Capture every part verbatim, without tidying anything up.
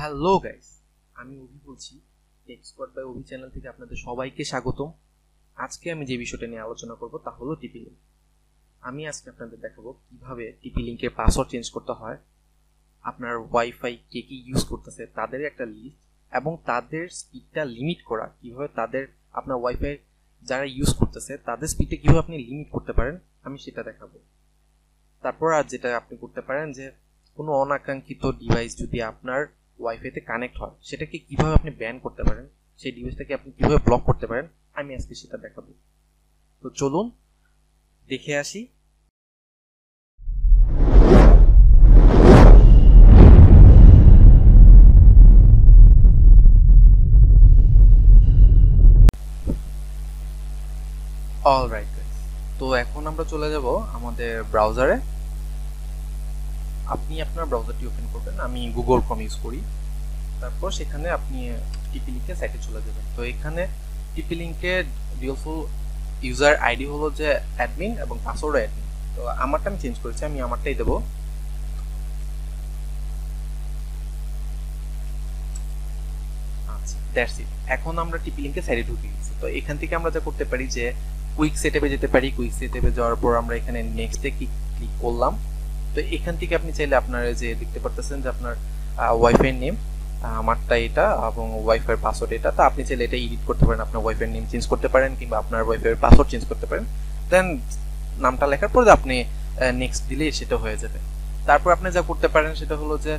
Hello guys, আমি অভি বলছি। Tech squad by Abhi channel থেকে আপনাদের সবাইকে স্বাগতম। আজকে আমি যে বিষয়টা নিয়ে আলোচনা করব তা হলো টিপি লিঙ্ক। আমি আজকে আপনাদের দেখাবো কিভাবে টিপি লিঙ্কের পাসওয়ার্ড চেঞ্জ করতে হয়, আপনার ওয়াইফাই কে কি ইউজ করতেছে তাদের একটা লিস্ট, এবং তাদের স্পিডটা লিমিট করা, কিভাবে তাদের আপনার ওয়াইফাই যারা ইউজ করতেছে তাদের স্পিডটা কীভাবে আপনি লিমিট করতে পারেন আমি সেটা দেখাবো। তারপর আর যেটা আপনি করতে পারেন যে কোনো অনাকাঙ্ক্ষিত ডিভাইস যদি আপনার ওয়াইফাইতে কানেক্ট হয় সেটাকে কিভাবে আপনি ব্যান করতে পারেন, সেই ডিভাইসটাকে আপনি কিভাবে ব্লক করতে পারেন আমি আজকে সেটা দেখাবো। তো চলুন দেখে আসি। অলরাইট গাইস, তো এখন আমরা চলে যাব আমাদের ব্রাউজারে। আপনি আপনার ব্রাউজারটি ওপেন করবেন, আমি গুগল ক্রোম ইউজ করি। তারপর সেখানে আপনি টিপি লিঙ্কের সাইটে চলে যাবেন। তো এখানে টিপি লিঙ্কের ডিফল্ট ইউজার আইডি হলো যে অ্যাডমিন এবং পাসওয়ার্ড অ্যাডমিন। তো আমারটা আমি চেঞ্জ করেছি, আমি আমারটাই দেবো। আচ্ছা, দ্যাটস ইট। এখন আমরা টিপি লিঙ্কের সাইটে ঢুকে গেছি। তো এখান থেকে আমরা যা করতে পারি যে কুইক সেটআপে যেতে পারি। কুইক সেটআপে যাওয়ার পর আমরা এখানে নেক্সটে ক্লিক করলাম। তো এখান থেকে আপনি চাইলে আপনার যে দেখতে পারতেছেন যে আপনার ওয়াইফাই নেম, আমারটা এটা, এবং ওয়াইফাই পাসওয়ার্ড এটা। তো আপনি চাইলে এটা এডিট করতে পারেন, আপনার ওয়াইফাই নেম চেঞ্জ করতে পারেন কিংবা আপনার ওয়াইফাই পাসওয়ার্ড চেঞ্জ করতে পারেন। দেন নামটা লেখার পর আপনি নেক্সট দিলে সেটা হয়ে যাবে। তারপর আপনি যা করতে পারেন সেটা হলো যে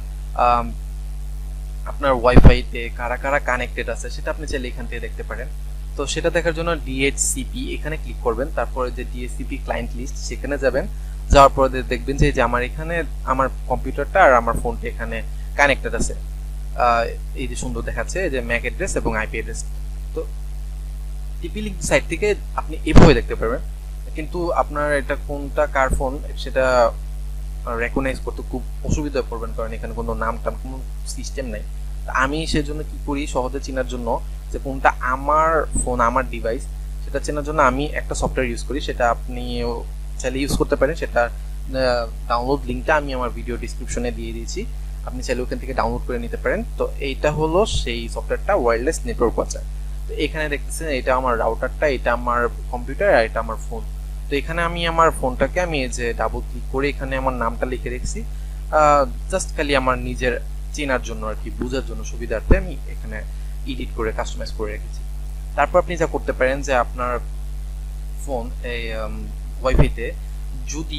আপনার ওয়াইফাইতে কারা কারা কানেক্টেড আছে সেটা আপনি চাইলে এখান থেকে দেখতে পারেন। তো সেটা দেখার জন্য ডিএইচসিপি এখানে ক্লিক করবেন। তারপরে যে ডিএইচসিপি ক্লায়েন্ট লিস্ট সেখানে যাবেন। যাওয়ার পরে দেখবেন যে আমার এখানে আমার কম্পিউটারটা আর আমার ফোনটা এখানে কানেক্টেড আছে। এই যে সুন্দর দেখাচ্ছে যে ম্যাক অ্যাড্রেস এবং আইপি অ্যাড্রেস। তো টিপি লিঙ্ক সাইট থেকে আপনি এভাবে দেখতে পারবেন, কিন্তু আপনার এটা কোনটা কার ফোন সেটা রেকগনাইজ করতে খুব অসুবিধায় পড়বেন, কারণ এখানে কোনো নাম টাম কোনো সিস্টেম নাই। আমি সেজন্য কি করি, সহজে চেনার জন্য যে কোনটা আমার ফোন আমার ডিভাইস সেটা চেনার জন্য আমি একটা সফটওয়্যার ইউজ করি। সেটা আপনি চাইলে ইউজ করতে পারেন। সেটা ডাউনলোড লিঙ্কটা আমি আমার ভিডিও ডিসক্রিপশনে দিয়ে দিয়েছি, আপনি চাইলে ওখান থেকে ডাউনলোড করে নিতে পারেন। তো এইটা হলো সেই সফটওয়্যারটা, ওয়্যারলেস নেটওয়ার্ক ওয়াচার। তো এখানে দেখতেছেন এটা আমার রাউটারটা, এটা আমার কম্পিউটার আর এটা আমার ফোন। তো এখানে আমি আমার ফোনটাকে আমি এই যে ডাবল ক্লিক করে এখানে আমার নামটা লিখে রেখেছি, জাস্ট খালি আমার নিজের চেনার জন্য আর কি, বোঝার জন্য সুবিধার্থে আমি এখানে এডিট করে কাস্টমাইজ করে রেখেছি। তারপর আপনি যা করতে পারেন যে আপনার ফোন এই ওয়াইফাইতে যদি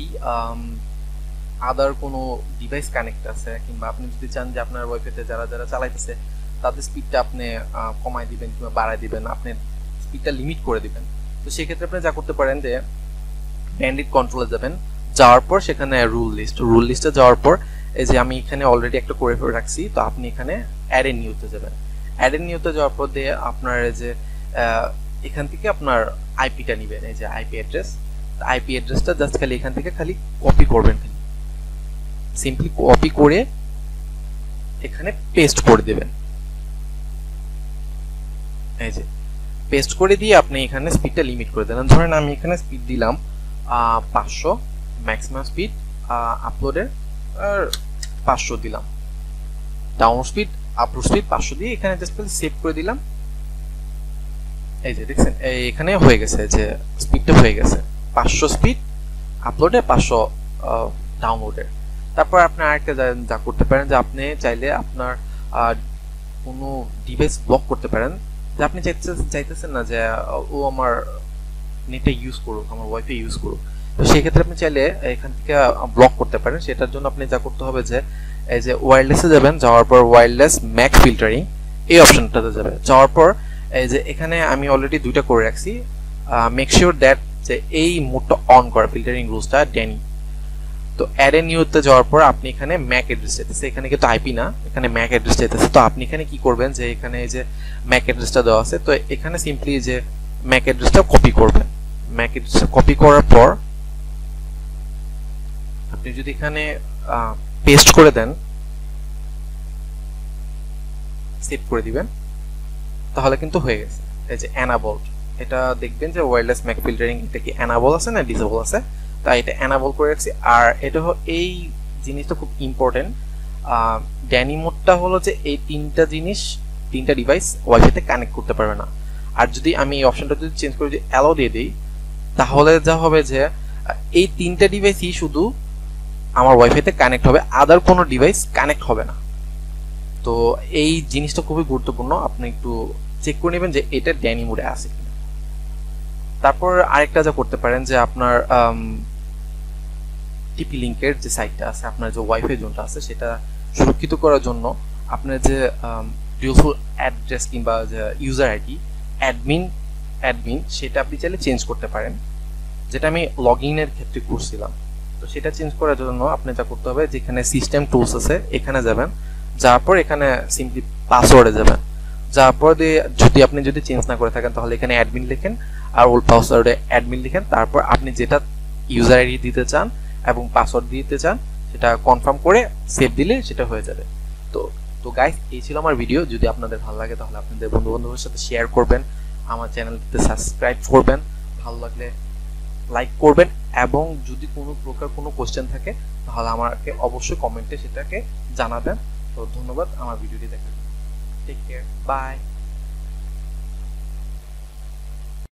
আদার কোনো ডিভাইস কানেক্ট আছে, কিংবা আপনি যদি চান যে আপনার ওয়াইফাইতে যারা যারা চালাইতেছে তাদের স্পিডটা আপনি কমায় দিবেন কিংবা বাড়ায় দিবেন, আপনি স্পিডটা লিমিট করে দিবেন। তো সেক্ষেত্রে আপনি যা করতে পারেন যে ব্যান্ডউইথ কন্ট্রোলে যাবেন। যাওয়ার পর সেখানে রুল লিস্ট, রুল লিস্টে যাওয়ার পর এই যে আমি এখানে অলরেডি একটা করে রাখছি, তো আপনি এখানে অ্যাড এ নিউতে যাবেন। অ্যাড এ নিউতে যাওয়ার পর দিয়ে আপনার যে এখান থেকে আপনার আইপিটা নেবেন, এই যে আইপি অ্যাড্রেস। আইপি অ্যাড্রেসটা জাস্ট খালি এখান থেকে খালি কপি করবেন, খালি সিম্পলি কপি করে এখানে পেস্ট করে দেবেন। এই যে পেস্ট করে দিয়ে আপনি এখানে স্পিডটা লিমিট করে দেন। ধরেন আমি এখানে স্পিড দিলাম পাঁচশো, ম্যাক্সিমাম স্পিড আপলোডের আর পাঁচশো দিলাম, ডাউনলোড স্পিড আপলোড স্পিড পাঁচশো দিয়ে এখানে জাস্ট সেভ করে দিলাম। এই যে দেখছেন এখানে হয়ে গেছে, যে স্পিডটা হয়ে গেছে পাঁচশো স্পিড আপলোডে, পাঁচশো ডাউনলোডের। তারপর আপনি আরেকটা যা করতে পারেন যে আপনি চাইলে আপনার কোনো ডিভাইস ব্লক করতে পারেন, যে আপনি চাইতেছেন না যে ও আমার নেটে ইউজ করুক, আমার ওয়াইফাই ইউজ করুক। তো সেক্ষেত্রে আপনি চাইলে এখান থেকে ব্লক করতে পারেন। সেটার জন্য আপনি যা করতে হবে যে এই যে ওয়্যারলেসে যাবেন, যাওয়ার পর ওয়্যারলেস ম্যাক ফিল্টারিং এই অপশনটাতে যাবে। যাওয়ার পর এই যে এখানে আমি অলরেডি দুইটা করে রাখছি, মেক শিওর দ্যাট যে এই মোডটা অন করা, ফিল্টারিং রুলসটা ড্যানি। তো অ্যাড এ নিউতে যাওয়ার পর আপনি এখানে ম্যাক অ্যাড্রেস চাইতেছে, এখানে কিন্তু আইপি না, এখানে ম্যাক অ্যাড্রেস চাইতেছে। তো আপনি এখানে কি করবেন যে এখানে এই যে ম্যাক অ্যাড্রেসটা দেওয়া আছে, তো এখানে সিম্পলি যে ম্যাক অ্যাড্রেসটা কপি করবেন। ম্যাক অ্যাড্রেসটা কপি করার পর আপনি যদি এখানে পেস্ট করে দেন, সেভ করে দিবেন, তাহলে কিন্তু হয়ে গেছে। এই যে এনাবলড, এটা দেখবেন যে ওয়্যারলেস ম্যাক ফিল্টারিং এটা কি এনাবল আছে না ডিসেবল আছে, তাই এটা এনাবল করে রাখছি। আর এটা এই জিনিসটা খুব ইম্পর্টেন্ট, ড্যানি মোডটা হলো যে এই তিনটা জিনিস তিনটা ডিভাইস ওয়াইফাইতে কানেক্ট করতে পারবে না। আর যদি আমি এই অপশনটা যদি চেঞ্জ করে যদি অ্যালো দিয়ে দিই তাহলে যা হবে যে এই তিনটা ডিভাইসই শুধু আমার ওয়াইফাইতে কানেক্ট হবে, আদার কোনো ডিভাইস কানেক্ট হবে না। তো এই জিনিসটা খুবই গুরুত্বপূর্ণ, আপনি একটু চেক করে নেবেন যে এটা ড্যানি মোডে আছে কিনা। তারপর আরেকটা যা করতে পারেন যে আপনার টিপি লিঙ্কের যে সাইটটা আছে, আপনার যে ওয়াইফাই জোনটা আছে সেটা সুরক্ষিত করার জন্য আপনার যে ডিফল্ট অ্যাড্রেস কিংবা যে ইউজার আইডি অ্যাডমিন অ্যাডমিন সেটা আপনি চাইলে চেঞ্জ করতে পারেন, যেটা আমি লগ ইনের ক্ষেত্রে করছিলাম। তো সেটা চেঞ্জ করার জন্য আপনি যা করতে হবে, যেখানে সিস্টেম টুলস আছে এখানে যাবেন, যাওয়ার পর এখানে সিম্পলি পাসওয়ার্ডে যাবেন, যাওয়ার পর দিয়ে যদি আপনি যদি চেঞ্জ না করে থাকেন তাহলে এখানে অ্যাডমিন লিখেন আর ওল্ড পাসওয়ার্ডে অ্যাডমিন লিখেন, তারপর আপনি যেটা ইউজার আইডি দিতে চান এবং পাসওয়ার্ড দিতে চান সেটা কনফার্ম করে সেভ দিলে সেটা হয়ে যাবে। তো তো গাইস, এই ছিল আমার ভিডিও। যদি আপনাদের ভালো লাগে তাহলে আপনাদের বন্ধু বান্ধবের সাথে শেয়ার করবেন, আমার চ্যানেলটিতে সাবস্ক্রাইব করবেন, ভালো লাগলে লাইক করবেন, এবং যদি কোনো প্রকার কোনো কোশ্চেন থাকে তাহলে আমাকে অবশ্যই কমেন্টে সেটাকে জানাবেন। তো ধন্যবাদ আমার ভিডিওটি দেখার জন্য। Take care, by.